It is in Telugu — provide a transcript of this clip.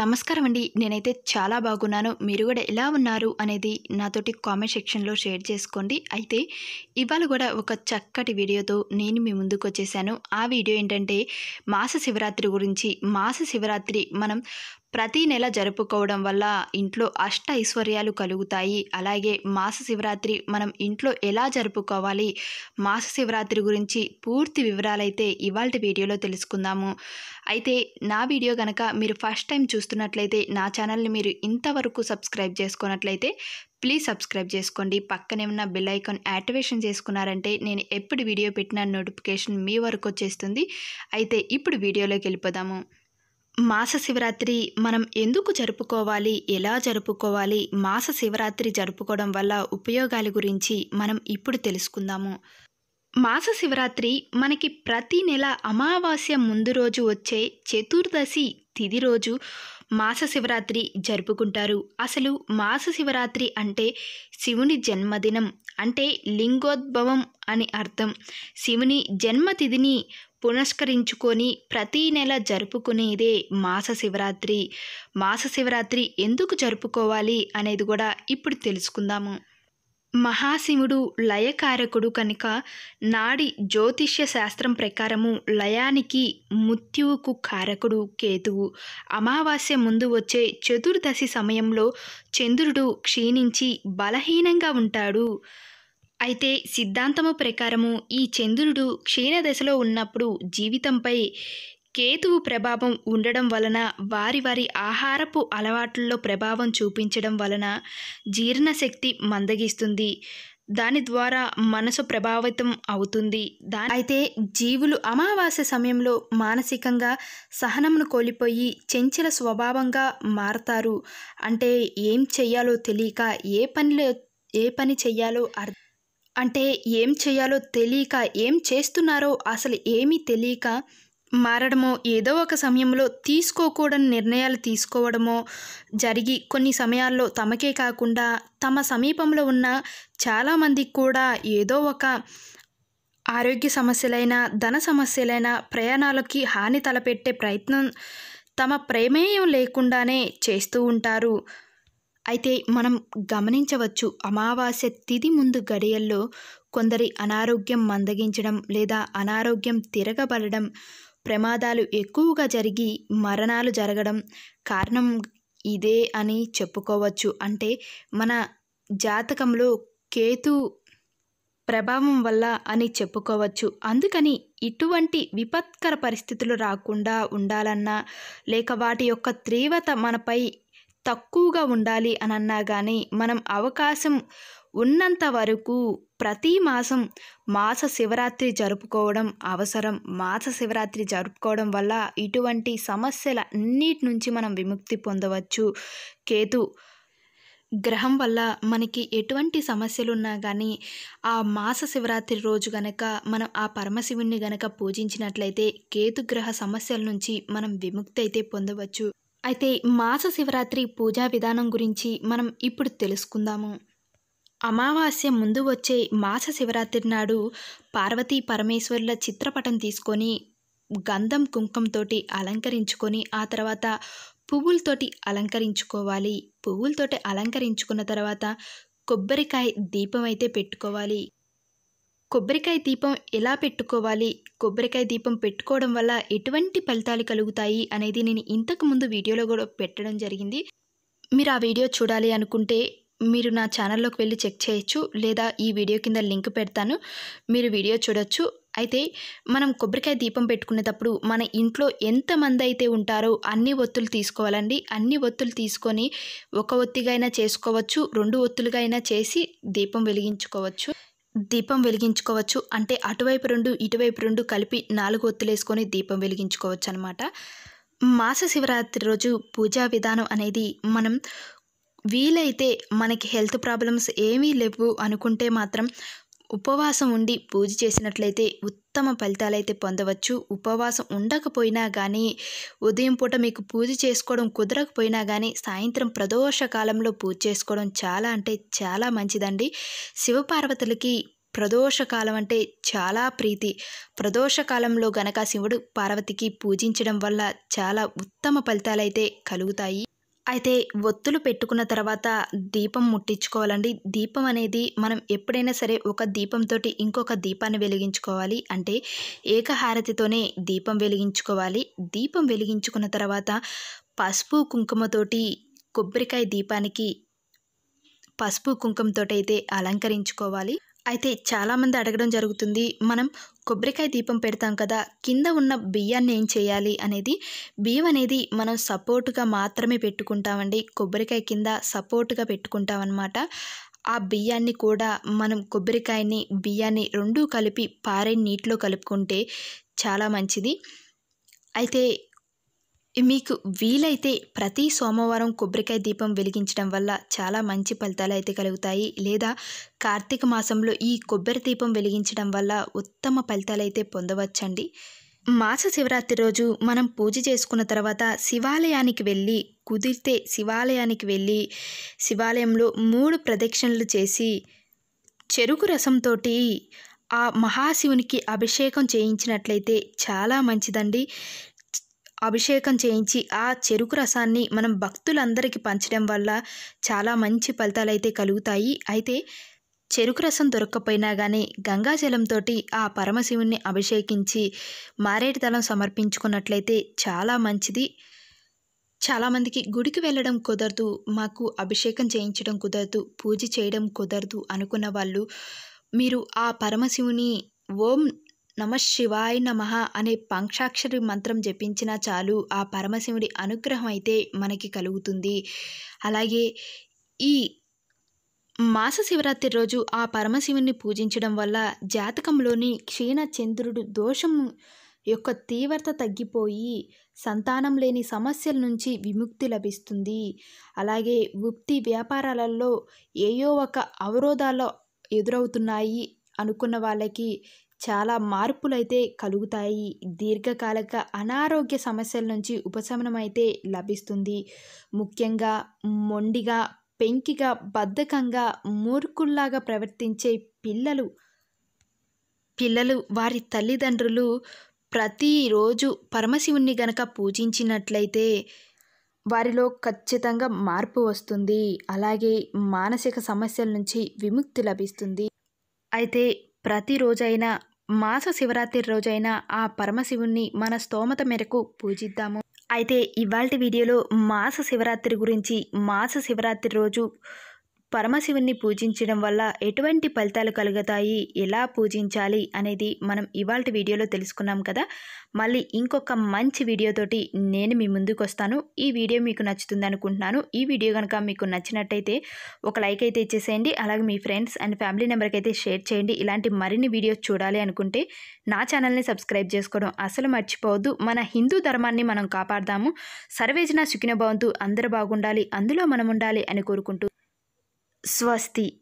నమస్కారం అండి. నేనైతే చాలా బాగున్నాను. మీరు గూడా ఎలా ఉన్నారు అనేది నాతోటి కామెంట్ సెక్షన్‌లో షేర్ చేసుకోండి. అయితే ఇవాళ గూడా ఒక చక్కటి వీడియోతో నేను మీ ముందుకొచ్చేసాను. ఆ వీడియో ఏంటంటే మాస శివరాత్రి గురించి. మాస శివరాత్రి మనం ప్రతి నెల జరుపుకోవడం వల్ల ఇంట్లో అష్ట ఐశ్వర్యాలు కలుగుతాయి. అలాగే మాస శివరాత్రి మనం ఇంట్లో ఎలా జరుపుకోవాలి, మాస శివరాత్రి గురించి పూర్తి వివరాలైతే ఇవాల్టి వీడియోలో తెలుసుకుందాము. అయితే నా వీడియో గనక మీరు ఫస్ట్ టైం చూస్తున్నట్లయితే నా ఛానల్ని మీరు ఇంతవరకు సబ్స్క్రైబ్ చేసుకున్నట్లయితే ప్లీజ్ సబ్స్క్రైబ్ చేసుకోండి. పక్కనే ఉన్న బెల్ ఐకాన్ యాక్టివేషన్ చేసుకున్నారంటే నేను ఎప్పుడు వీడియో పెట్టిన నోటిఫికేషన్ మీ వరకు వచ్చేస్తుంది. అయితే ఇప్పుడు వీడియోలోకి వెళ్ళిపోదాము. మాస శివరాత్రి మనం ఎందుకు జరుపుకోవాలి, ఎలా జరుపుకోవాలి, మాస శివరాత్రి జరుపుకోవడం వల్ల ఉపయోగాల గురించి మనం ఇప్పుడు తెలుసుకుందాము. మాస శివరాత్రి మనకి ప్రతి నెల అమావాస్య ముందు రోజు వచ్చే చతుర్దశి తిథి రోజు మాస శివరాత్రి జరుపుకుంటారు. అసలు మాస శివరాత్రి అంటే శివుని జన్మదినం, అంటే లింగోద్భవం అని అర్థం. శివుని జన్మతిథిని పునస్కరించుకొని ప్రతి నెల జరుపుకునేదే మాస శివరాత్రి. మాస శివరాత్రి ఎందుకు జరుపుకోవాలి అనేది కూడా ఇప్పుడు తెలుసుకుందాము. మహాశివుడు లయకారకుడు కనుక నాడి జ్యోతిష్య శాస్త్రం ప్రకారము లయానికి మృత్యువుకు కారకుడు కేతువు. అమావాస్య ముందు వచ్చే చతుర్దశి సమయంలో చంద్రుడు క్షీణించి బలహీనంగా ఉంటాడు. అయితే సిద్ధాంతము ప్రకారము ఈ చంద్రుడు క్షీణదశలో ఉన్నప్పుడు జీవితంపై కేతువు ప్రభావం ఉండడం వలన వారి ఆహారపు అలవాట్లలో ప్రభావం చూపించడం వలన జీర్ణశక్తి మందగిస్తుంది. దాని ద్వారా మనసు ప్రభావితం అవుతుంది. అయితే జీవులు అమావాస్య సమయంలో మానసికంగా సహనమును కోల్పోయి చంచల స్వభావంగా మారతారు. అంటే ఏం చెయ్యాలో తెలియక ఏ పని చెయ్యాలో ఏం చేయాలో తెలియక, ఏం చేస్తున్నారో అసలు ఏమీ తెలియక మారడమో, ఏదో ఒక సమయంలో తీసుకోకూడని నిర్ణయాలు తీసుకోవడమో జరిగి కొన్ని సమయాల్లో తమకే కాకుండా తమ సమీపంలో ఉన్న చాలామందికి కూడా ఏదో ఒక ఆరోగ్య సమస్యలైనా, ధన సమస్యలైనా, ప్రయాణాలకి హాని తలపెట్టే ప్రయత్నం తమ ప్రమేయం లేకుండానే చేస్తూ ఉంటారు. అయితే మనం గమనించవచ్చు, అమావాస్య తిథి ముందు గడియల్లో కొందరి అనారోగ్యం మందగించడం లేదా అనారోగ్యం తిరగబడడం, ప్రమాదాలు ఎక్కువగా జరిగి మరణాలు జరగడం కారణం ఇదే అని చెప్పుకోవచ్చు. అంటే మన జాతకంలో కేతు ప్రభావం వల్ల అని చెప్పుకోవచ్చు. అందుకని ఇటువంటి విపత్కర పరిస్థితులు రాకుండా ఉండాలన్నా, లేక వాటి యొక్క తీవ్రత మనపై తక్కువగా ఉండాలి అని అన్నా కానీ మనం అవకాశం ఉన్నంత వరకు ప్రతి మాసం మాస శివరాత్రి జరుపుకోవడం అవసరం. మాస శివరాత్రి జరుపుకోవడం వల్ల ఇటువంటి సమస్యల అన్నిటి నుంచి మనం విముక్తి పొందవచ్చు. కేతు గ్రహం వల్ల మనకి ఎటువంటి సమస్యలు ఉన్నా కానీ ఆ మాస శివరాత్రి రోజు గనక మనం ఆ పరమశివుణ్ణి గనక పూజించినట్లయితే కేతుగ్రహ సమస్యల నుంచి మనం విముక్తి అయితే పొందవచ్చు. అయితే మాస శివరాత్రి పూజా విధానం గురించి మనం ఇప్పుడు తెలుసుకుందాము. అమావాస్య ముందు వచ్చే మాస శివరాత్రి నాడు పార్వతీ పరమేశ్వరుల చిత్రపటం తీసుకొని గంధం కుంకంతోటి అలంకరించుకొని ఆ తర్వాత పువ్వులతోటి అలంకరించుకోవాలి. పువ్వులతోటి అలంకరించుకున్న తర్వాత కొబ్బరికాయ దీపం అయితే పెట్టుకోవాలి. కొబ్బరికాయ దీపం ఎలా పెట్టుకోవాలి, కొబ్బరికాయ దీపం పెట్టుకోవడం వల్ల ఎటువంటి ఫలితాలు కలుగుతాయి అనేది నేను ఇంతకుముందు వీడియోలో కూడా పెట్టడం జరిగింది. మీరు ఆ వీడియో చూడాలి అనుకుంటే మీరు నా ఛానల్లోకి వెళ్ళి చెక్ చేయొచ్చు, లేదా ఈ వీడియో కింద లింక్ పెడతాను, మీరు వీడియో చూడొచ్చు. అయితే మనం కొబ్బరికాయ దీపం పెట్టుకునేటప్పుడు మన ఇంట్లో ఎంతమంది అయితే ఉంటారో అన్ని ఒత్తులు తీసుకోవాలండి. అన్ని ఒత్తులు తీసుకొని ఒక ఒత్తిగా అయినా చేసుకోవచ్చు, 2 ఒత్తులుగా అయినా చేసి దీపం వెలిగించుకోవచ్చు. అంటే అటువైపు 2 ఇటువైపు 2 కలిపి 4 ఒత్తులు వేసుకొని దీపం వెలిగించుకోవచ్చు అనమాట. మాస శివరాత్రి రోజు పూజా విధానం అనేది మనం వీలైతే మనకి హెల్త్ ప్రాబ్లమ్స్ ఏమీ లేవు అనుకుంటే మాత్రం ఉపవాసం ఉండి పూజ చేసినట్లయితే ఉత్తమ ఫలితాలైతే పొందవచ్చు. ఉపవాసం ఉండకపోయినా కానీ, ఉదయం పూట మీకు పూజ చేసుకోవడం కుదరకపోయినా కానీ సాయంత్రం ప్రదోష కాలంలో పూజ చేసుకోవడం చాలా అంటే చాలా మంచిదండి. శివపార్వతులకి ప్రదోషకాలం అంటే చాలా ప్రీతి. ప్రదోషకాలంలో గనక శివుడు పార్వతికి పూజించడం వల్ల చాలా ఉత్తమ ఫలితాలైతే కలుగుతాయి. అయితే ఒత్తులు పెట్టుకున్న తర్వాత దీపం ముట్టించుకోవాలండి. దీపం అనేది మనం ఎప్పుడైనా సరే ఒక దీపంతోటి ఇంకొక దీపాన్ని వెలిగించుకోవాలి. అంటే ఏకహారతితోనే దీపం వెలిగించుకోవాలి. దీపం వెలిగించుకున్న తర్వాత పసుపు కుంకుమతోటి కొబ్బరికాయ దీపానికి పసుపు కుంకుమతోటైతే అలంకరించుకోవాలి. అయితే చాలామంది అడగడం జరుగుతుంది, మనం కొబ్బరికాయ దీపం పెడతాం కదా, కింద ఉన్న బియ్యాన్ని ఏం చేయాలి అనేది. బియ్యం అనేది మనం సపోర్టుగా మాత్రమే పెట్టుకుంటామండి. కొబ్బరికాయ కింద సపోర్టుగా పెట్టుకుంటాం అన్నమాట. ఆ బియ్యాన్ని కూడా మనం కొబ్బరికాయని బియ్యాన్ని రెండూ కలిపి పారే నీటిలో కలుపుకుంటే చాలా మంచిది. అయితే మీకు వీలైతే ప్రతి సోమవారం కొబ్బరికాయ దీపం వెలిగించడం వల్ల చాలా మంచి ఫలితాలు అయితే కలుగుతాయి. లేదా కార్తీక మాసంలో ఈ కొబ్బరి దీపం వెలిగించడం వల్ల ఉత్తమ ఫలితాలు అయితే పొందవచ్చండి. మాస శివరాత్రి రోజు మనం పూజ చేసుకున్న తర్వాత శివాలయానికి వెళ్ళి, కుదిరితే శివాలయానికి వెళ్ళి శివాలయంలో 3 ప్రదక్షిణలు చేసి చెరుకు రసంతో ఆ మహాశివునికి అభిషేకం చేయించినట్లయితే చాలా మంచిదండి. అభిషేకం చేయించి ఆ చెరుకు రసాన్ని మనం భక్తులందరికీ పంచడం వల్ల చాలా మంచి ఫలితాలు అయితే కలుగుతాయి. అయితే చెరుకు రసం దొరక్కపోయినా కానీ గంగాజలంతో ఆ పరమశివుణ్ణి అభిషేకించి మారేడు దళం సమర్పించుకున్నట్లయితే చాలా మంచిది. చాలామందికి గుడికి వెళ్ళడం కుదరదు, మాకు అభిషేకం చేయించడం కుదరదు, పూజ చేయడం కుదరదు అనుకున్న వాళ్ళు మీరు ఆ పరమశివుని ఓం నమ శివాయ నమః అనే పంచాక్షరి మంత్రం జపించినా చాలు, ఆ పరమశివుడి అనుగ్రహం అయితే మనకి కలుగుతుంది. అలాగే ఈ మాస శివరాత్రి రోజు ఆ పరమశివుని పూజించడం వల్ల జాతకంలోని క్షీణ చంద్రుడు దోషం యొక్క తీవ్రత తగ్గిపోయి సంతానం లేని సమస్యల నుంచి విముక్తి లభిస్తుంది. అలాగే వృత్తి వ్యాపారాలలో ఏయో ఒక అవరోధాలు ఎదురవుతున్నాయి అనుకున్న వాళ్ళకి చాలా మార్పులైతే కలుగుతాయి. దీర్ఘకాలిక అనారోగ్య సమస్యల నుంచి ఉపశమనం అయితే లభిస్తుంది. ముఖ్యంగా మొండిగా, పెంకిగా, బద్ధకంగా, మూర్ఖుల్లాగా ప్రవర్తించే పిల్లలు వారి తల్లిదండ్రులు ప్రతిరోజు పరమశివుణ్ణి గనక పూజించినట్లయితే వారిలో ఖచ్చితంగా మార్పు వస్తుంది. అలాగే మానసిక సమస్యల నుంచి విముక్తి లభిస్తుంది. అయితే ప్రతిరోజైనా మాస శివరాత్రి రోజైనా ఆ పరమశివుణ్ణి మన స్తోమత మేరకు పూజిద్దాము. అయితే ఇవాల్టి వీడియోలో మాస శివరాత్రి గురించి, మాస శివరాత్రి రోజు పరమశివుణ్ణి పూజించడం వల్ల ఎటువంటి ఫలితాలు కలుగుతాయి, ఎలా పూజించాలి అనేది మనం ఇవాల్టి వీడియోలో తెలుసుకున్నాం కదా. మళ్ళీ ఇంకొక మంచి వీడియోతోటి నేను మీ ముందుకు వస్తాను. ఈ వీడియో మీకు నచ్చుతుంది అనుకుంటున్నాను. ఈ వీడియో కనుక మీకు నచ్చినట్టయితే ఒక లైక్ అయితే ఇచ్చేసేయండి. అలాగే మీ ఫ్రెండ్స్ అండ్ ఫ్యామిలీ మెంబర్కి అయితే షేర్ చేయండి. ఇలాంటి మరిన్ని వీడియోస్ చూడాలి అనుకుంటే నా ఛానల్ని సబ్స్క్రైబ్ చేసుకోవడం అసలు మర్చిపోవద్దు. మన హిందూ ధర్మాన్ని మనం కాపాడదాము. సర్వేజన సుఖినో భవంతు. అందరూ బాగుండాలి, అందులో మనం ఉండాలి అని కోరుకుంటూ స్వస్తి.